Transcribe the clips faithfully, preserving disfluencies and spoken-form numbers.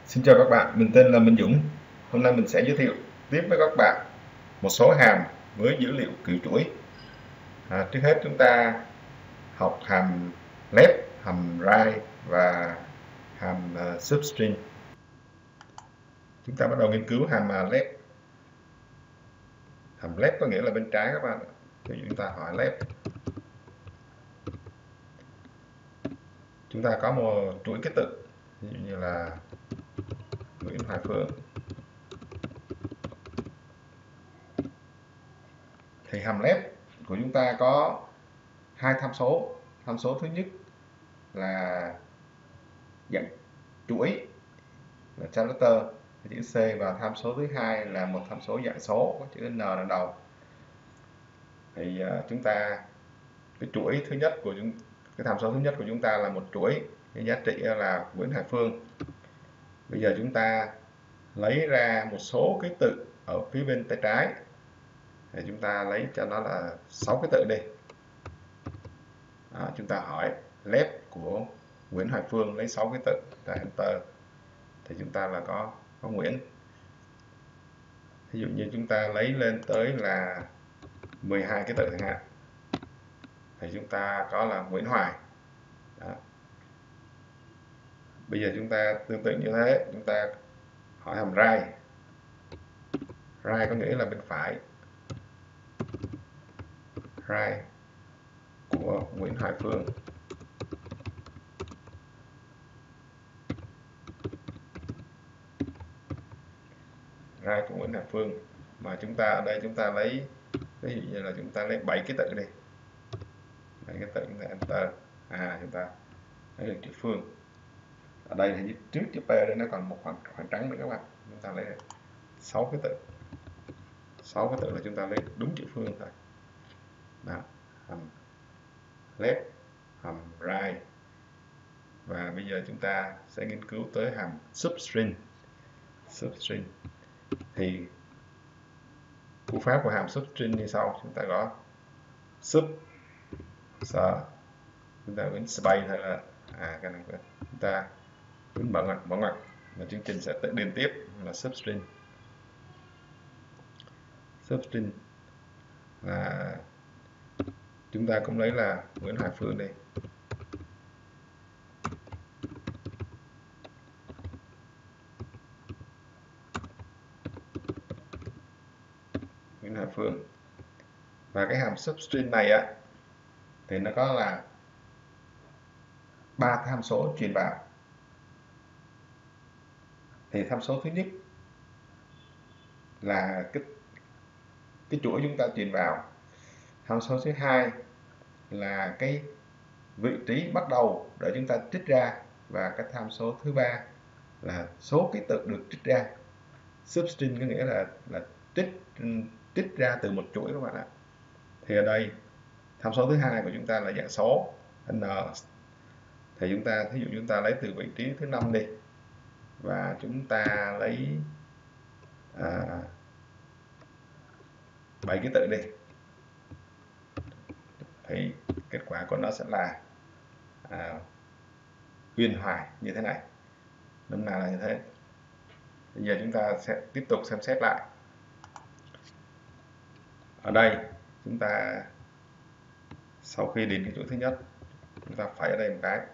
Xin chào các bạn, mình tên là Minh Dũng. Hôm nay mình sẽ giới thiệu tiếp với các bạn một số hàm với dữ liệu kiểu chuỗi. À, trước hết chúng ta học hàm left, hàm right và hàm uh, substring. Chúng ta bắt đầu nghiên cứu hàm uh, left. Hàm left có nghĩa là bên trái các bạn. Ví dụ chúng ta hỏi left. Chúng ta có một chuỗi ký tự, ví dụ như là Nguyễn Hoài Phương. Thì hàm left của chúng ta có hai tham số. Tham số thứ nhất là dạng chuỗi là character chữ C, và tham số thứ hai là một tham số dạng số có chữ N đằng đầu. Thì uh, chúng ta cái chuỗi thứ nhất của chúng cái tham số thứ nhất của chúng ta là một chuỗi, cái giá trị là Nguyễn Hải Phương. Bây giờ chúng ta lấy ra một số ký tự ở phía bên tay trái, thì chúng ta lấy cho nó là sáu ký tự đi. Đó, chúng ta hỏi left của Nguyễn Hoài Phương lấy sáu ký tự, ta enter thì chúng ta là có có Nguyễn. Ví dụ như chúng ta lấy lên tới là mười hai ký tự chẳng hạn, thì chúng ta có là Nguyễn Hoài. Đó. Bây giờ chúng ta tương tự như thế, chúng ta hỏi hàm right. Right có nghĩa là bên phải. Right của Nguyễn Hoài Phương. Right của Nguyễn Hoài Phương. Mà chúng ta ở đây chúng ta lấy, ví dụ như là chúng ta lấy bảy ký tự đi. bảy ký tự chúng ta enter. À, chúng ta lấy được chữ Phương. Ở đây thì trước chữ P đây nó còn một khoảng, khoảng trắng nữa các bạn. Chúng ta lấy sáu ký tự. sáu ký tự là chúng ta lấy đúng chữ Phương thôi. Đó, hàm left, hàm right. Và bây giờ chúng ta sẽ nghiên cứu tới hàm substring. Substring thì cú pháp của hàm substring như sau. Chúng ta có sub sở, chúng ta đến space hay là à cái này chúng ta đến mở ngoặc mở ngoặc và chương trình sẽ tự điền tiếp là substring. Substring là chúng ta cũng lấy là Nguyễn Hoài Phương đây. Nguyễn Hoài Phương. Và cái hàm substring này á thì nó có là ba tham số truyền vào. Thì tham số thứ nhất là cái cái chuỗi chúng ta truyền vào. Tham số thứ hai là cái vị trí bắt đầu để chúng ta trích ra, và cái tham số thứ ba là số ký tự được trích ra. Substring có nghĩa là là trích trích ra từ một chuỗi các bạn ạ. Thì ở đây tham số thứ hai của chúng ta là dạng số n, thì chúng ta thí dụ chúng ta lấy từ vị trí thứ năm đi, và chúng ta lấy à, bảy ký tự đi, thì kết quả của nó sẽ là à, Uyên Hoài như thế này. Nôm na là như thế. Bây giờ chúng ta sẽ tiếp tục xem xét lại. Ở đây chúng ta sau khi điền cái chuỗi thứ nhất, chúng ta phải ở đây một cái,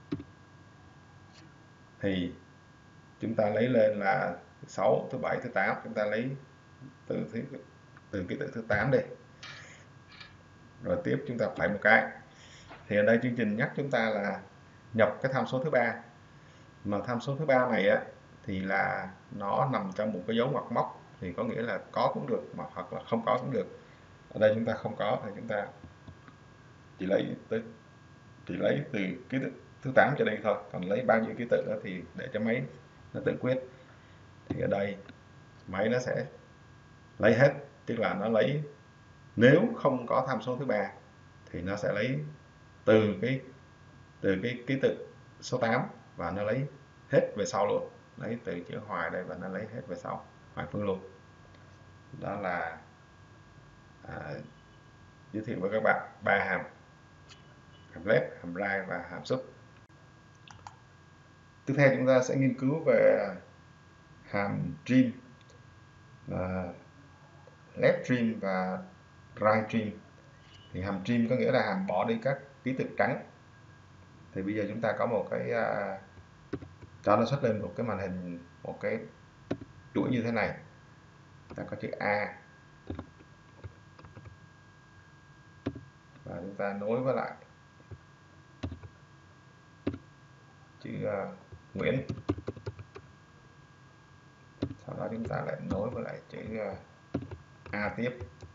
thì chúng ta lấy lên là thứ sáu, thứ bảy, thứ tám, chúng ta lấy từ thứ từ ký tự thứ tám đi. Rồi tiếp chúng ta phải một cái. Thì ở đây chương trình nhắc chúng ta là nhập cái tham số thứ ba. Mà tham số thứ ba này á thì là nó nằm trong một cái dấu ngoặc móc, thì có nghĩa là có cũng được mà hoặc là không có cũng được. Ở đây chúng ta không có thì chúng ta chỉ lấy tới chỉ lấy từ ký tự thứ tám cho đây thôi, còn lấy bao nhiêu ký tự đó thì để cho máy nó tự quyết. Thì ở đây máy nó sẽ lấy hết, tức là nó lấy, nếu không có tham số thứ ba thì nó sẽ lấy từ cái từ cái ký tự số tám và nó lấy hết về sau luôn, lấy từ chữ Hoài đây và nó lấy hết về sau Hoài Phương luôn. Đó là à, giới thiệu với các bạn ba hàm: hàm left, hàm right và hàm sub. Tiếp theo chúng ta sẽ nghiên cứu về hàm trim, uh, left trim và right trim. Thì hàm trim có nghĩa là hàm bỏ đi các ký tự trắng. Thì bây giờ chúng ta có một cái uh, cho nó xuất lên một cái màn hình, một cái chuỗi như thế này. Ta có chữ A và chúng ta nối với lại chữ uh, Nguyễn. Sau đó chúng ta lại nối với lại chữ uh, A tiếp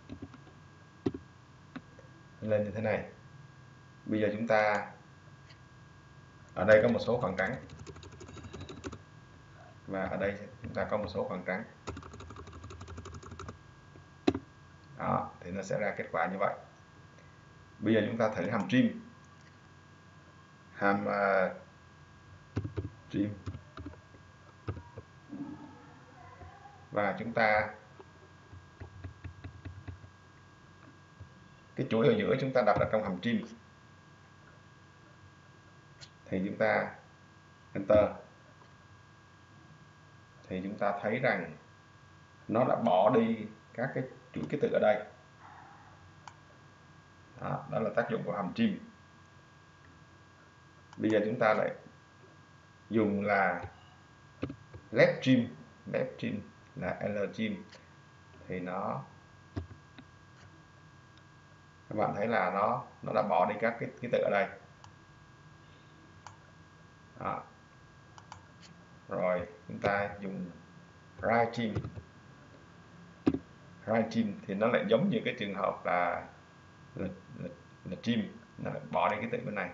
lên như thế này. Bây giờ chúng ta ở đây có một số khoảng trắng và ở đây chúng ta có một số khoảng trắng. Đó, thì nó sẽ ra kết quả như vậy. Bây giờ chúng ta thử hàm trim. Hàm uh, trim và chúng ta cái chuỗi ở giữa chúng ta đặt ở trong hàm trim thì chúng ta enter thì chúng ta thấy rằng nó đã bỏ đi các cái chuỗi ký tự ở đây. Đó, đó là tác dụng của hàm trim. Bây giờ chúng ta lại dùng là left trim, left trim là L trim thì nó các bạn thấy là nó nó đã bỏ đi các cái ký tự ở đây. Đó. Rồi chúng ta dùng right trim, right trim thì nó lại giống như cái trường hợp là là, là, là trim, nó lại bỏ đi cái ký tự bên này.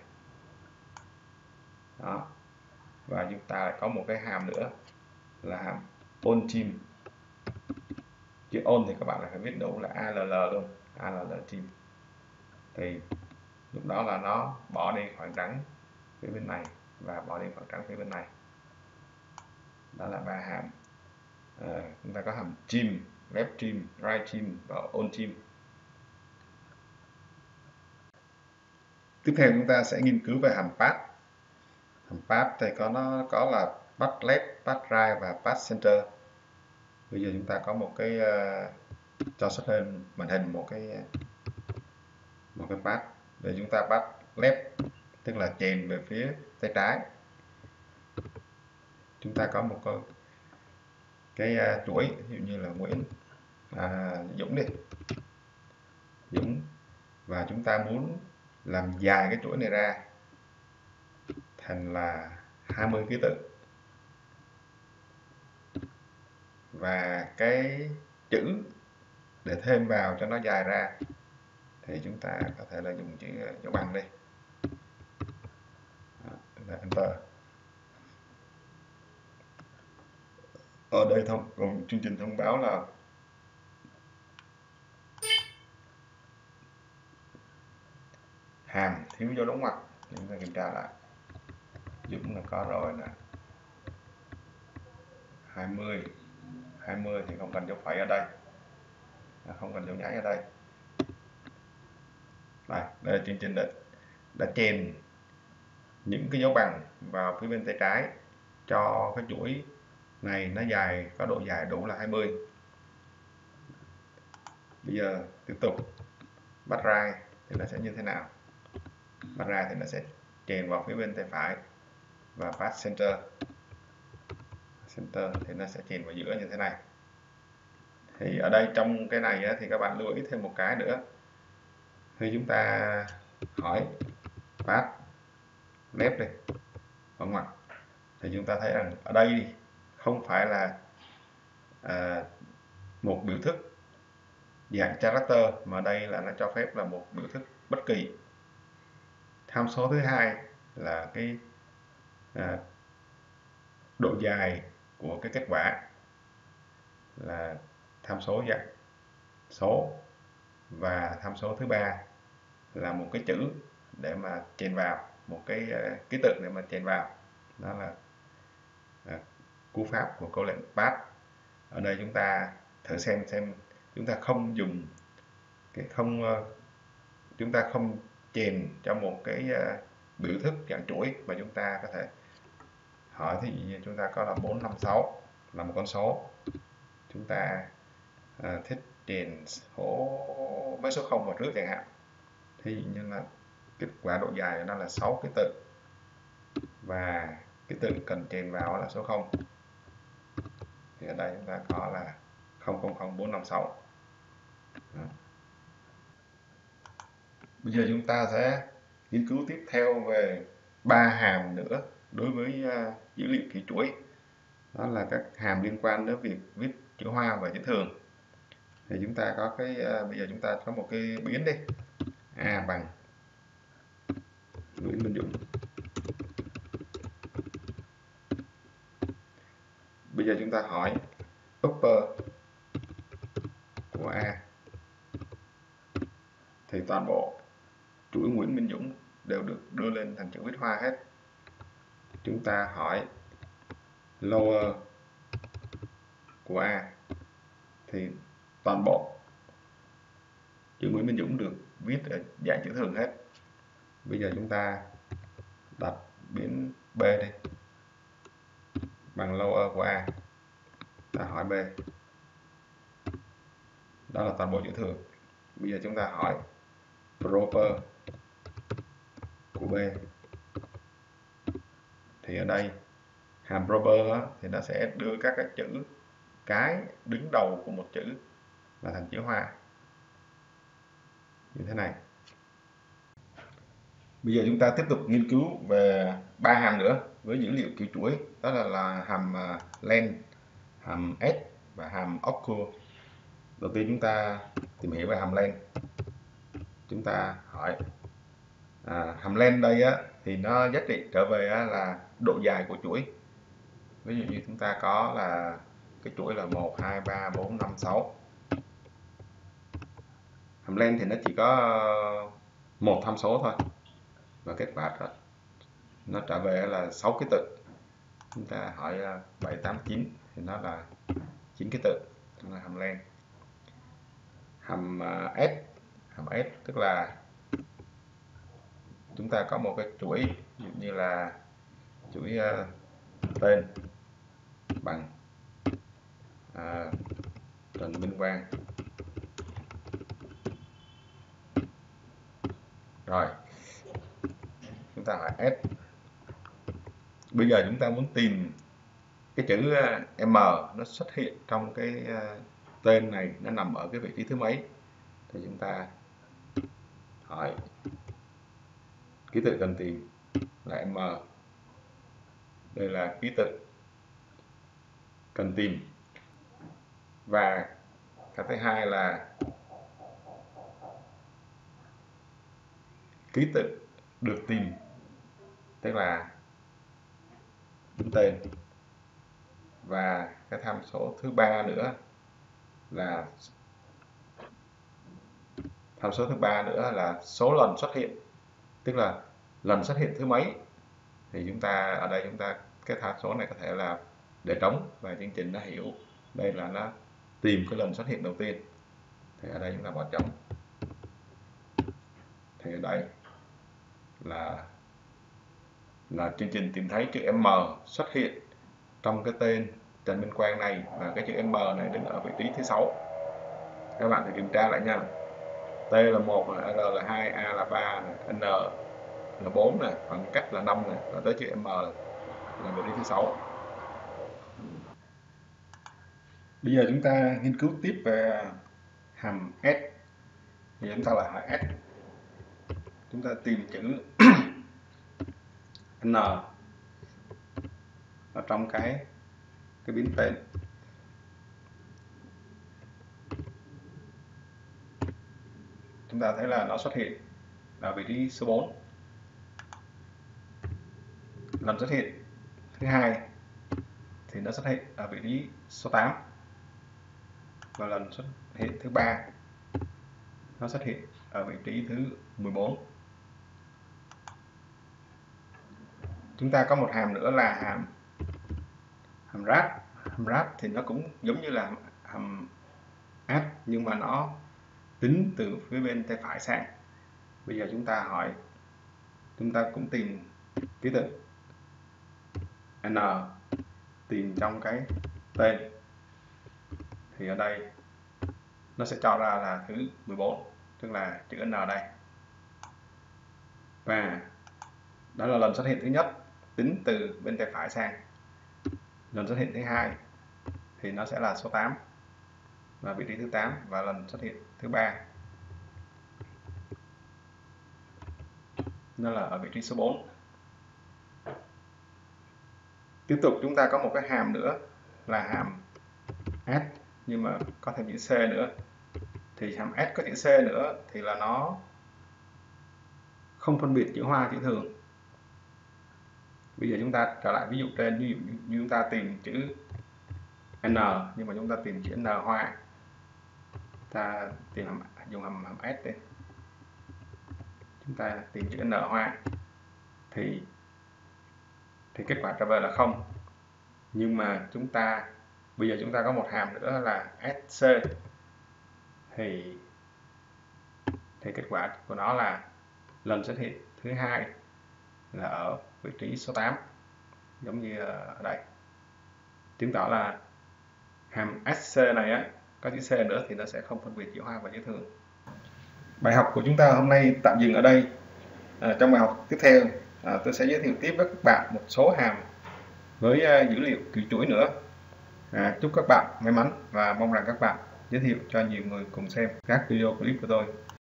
Đó. Và chúng ta lại có một cái hàm nữa là hàm on trim. Chữ on thì các bạn lại phải viết đủ là A L L luôn, A L L trim. Thì lúc đó là nó bỏ đi khoảng trắng phía bên này và bỏ đi khoảng trắng phía bên này. Đó là ba hàm. À, chúng ta có hàm trim, left trim, right trim và on trim. Tiếp theo chúng ta sẽ nghiên cứu về hàm path. Hàm path thì có nó có là path left, path right và path center. Bây giờ chúng ta có một cái uh, cho xuất lên màn hình một cái một cái path. Để chúng ta path left tức là chèn về phía tay trái. Chúng ta có một cái, cái uh, chuỗi ví dụ như là Nguyễn, à, Dũng đi, Dũng, và chúng ta muốn làm dài cái chuỗi này ra thành là hai mươi ký tự, và cái chữ để thêm vào cho nó dài ra thì chúng ta có thể là dùng chữ dấu bằng đi. Đó, là enter. Ở đây thông còn chương trình thông báo là hàm thiếu dấu đóng ngoặc. Chúng ta kiểm tra lại. Dũng là có rồi nè, hai mươi, hai mươi thì không cần dấu phẩy ở đây, không cần dấu nháy ở đây. Đây, đây là chương trình đã, đã chèn những cái dấu bằng vào phía bên tay trái cho cái chuỗi này nó dài, có độ dài đủ là hai mươi. Bây giờ tiếp tục bắt right thì nó sẽ như thế nào? Bắt right thì nó sẽ chèn vào phía bên tay phải, và path center center thì nó sẽ chèn vào giữa như thế này. Thì ở đây trong cái này á, thì các bạn lưu ý thêm một cái nữa. Khi chúng ta hỏi path left đi, ở ngoặc, thì chúng ta thấy rằng ở đây không phải là à, một biểu thức dạng character, mà đây là nó cho phép là một biểu thức bất kỳ. Tham số thứ hai là cái à, độ dài của cái kết quả là tham số dạng số, và tham số thứ ba là một cái chữ để mà chèn vào, một cái uh, ký tự để mà chèn vào. Đó là uh, cú pháp của câu lệnh path. Ở đây chúng ta thử xem xem chúng ta không dùng cái không uh, chúng ta không chèn cho một cái uh, biểu thức dạng chuỗi, mà chúng ta có thể hỏi thì dụ như chúng ta có là bốn năm sáu là một con số, chúng ta à, thích điền số mấy số không vào trước chẳng hạn, thì dụ như là kết quả độ dài của nó là sáu ký tự và ký tự cần điền vào là số không, thì ở đây chúng ta có là không không không bốn năm sáu. Đó. Bây giờ chúng ta sẽ nghiên cứu tiếp theo về ba hàm nữa đối với uh, dữ liệu ký chuỗi, đó là các hàm liên quan đến việc viết chữ hoa và chữ thường. Thì chúng ta có cái uh, bây giờ chúng ta có một cái biến đi, a bằng Nguyễn Minh Dũng. Bây giờ chúng ta hỏi upper của a thì toàn bộ chuỗi Nguyễn Minh Dũng đều được đưa lên thành chữ viết hoa hết. Chúng ta hỏi lower của a thì toàn bộ chữ Nguyễn Minh Dũng được viết ở dạng chữ thường hết. Bây giờ chúng ta đặt biến b đi bằng lower của a, ta hỏi b, đó là toàn bộ chữ thường. Bây giờ chúng ta hỏi proper của b thì ở đây hàm proper á, thì nó sẽ đưa các cái chữ cái đứng đầu của một chữ là thành chữ hoa như thế này. Bây giờ chúng ta tiếp tục nghiên cứu về ba hàm nữa với dữ liệu kiểu chuỗi, đó là, là hàm len, hàm s và hàm occur. Đầu tiên chúng ta tìm hiểu về hàm len. Chúng ta hỏi à, hàm len đây á, thì nó giá trị trở về á, là độ dài của chuỗi. Ví dụ như chúng ta có là cái chuỗi là một, hai, ba, bốn, năm, sáu. Hàm len thì nó chỉ có một tham số thôi, và kết quả đó, nó trả về là sáu ký tự. Chúng ta hỏi bảy, tám, chín thì nó là chín ký tự, đó là hàm len. Hàm uh, S, hàm S tức là chúng ta có một cái chuỗi, ví dụ như là chuỗi uh, tên bằng uh, Trần Minh Quang. Rồi chúng ta hỏi S. Bây giờ chúng ta muốn tìm cái chữ M nó xuất hiện trong cái tên này, nó nằm ở cái vị trí thứ mấy, thì chúng ta hỏi ký tự cần tìm là M. Đây là ký tự cần tìm. Và cái thứ hai là ký tự được tìm, tức là đứng tên. Và cái tham số thứ ba nữa là tham số thứ ba nữa là số lần xuất hiện, tức là lần xuất hiện thứ mấy. Thì chúng ta ở đây chúng ta cái tham số này có thể là để trống và chương trình nó hiểu đây là nó tìm cái lần xuất hiện đầu tiên, thì ở đây chúng ta bỏ trống. Thì ở đây là là chương trình tìm thấy chữ M xuất hiện trong cái tên Trần Minh Quang này, và cái chữ M này đứng ở vị trí thứ sáu. Các bạn thử kiểm tra lại nha. T là một, R là hai, A là ba, N là bốn này, khoảng cách là năm này, và tới chữ M là, là vị trí thứ sáu. Bây giờ chúng ta nghiên cứu tiếp về hàm S. Thì chúng ta lại hỏi S. Chúng ta tìm chữ N ở trong cái cái biến tên. Chúng ta thấy là nó xuất hiện ở vị trí số bốn. Lần xuất hiện thứ hai thì nó xuất hiện ở vị trí số tám. Và lần xuất hiện thứ ba nó xuất hiện ở vị trí thứ mười bốn. Chúng ta có một hàm nữa là hàm hàm rát. Hàm rát thì nó cũng giống như là hàm add, nhưng mà nó tính từ phía bên tay phải sang. Bây giờ chúng ta hỏi, chúng ta cũng tìm ký tự n tìm trong cái tên thì ở đây nó sẽ cho ra là thứ mười bốn, tức là chữ n đây. Và đó là lần xuất hiện thứ nhất tính từ bên tay phải sang. Lần xuất hiện thứ hai thì nó sẽ là số tám và vị trí thứ tám, và lần xuất hiện thứ ba nó là ở vị trí số bốn. Tiếp tục chúng ta có một cái hàm nữa là hàm s, nhưng mà có thêm chữ c nữa. Thì hàm s có chữ c nữa thì là nó không phân biệt chữ hoa chữ thường. Bây giờ chúng ta trở lại ví dụ trên, ví dụ như chúng ta tìm chữ n nhưng mà chúng ta tìm chữ n hoa, ta tìm hàm, dùng hàm, hàm s đi, chúng ta tìm chữ n hoa thì thì kết quả trả về là không. Nhưng mà chúng ta bây giờ chúng ta có một hàm nữa là sc thì thì kết quả của nó là lần xuất hiện thứ hai là ở vị trí số tám, giống như ở đây, chứng tỏ là hàm sc này á có chữ c nữa thì nó sẽ không phân biệt chữ hoa và chữ thường. Bài học của chúng ta hôm nay tạm dừng ở đây. À, trong bài học tiếp theo à, tôi sẽ giới thiệu tiếp với các bạn một số hàm với uh, dữ liệu kiểu chuỗi nữa. À, chúc các bạn may mắn và mong rằng các bạn giới thiệu cho nhiều người cùng xem các video clip của tôi.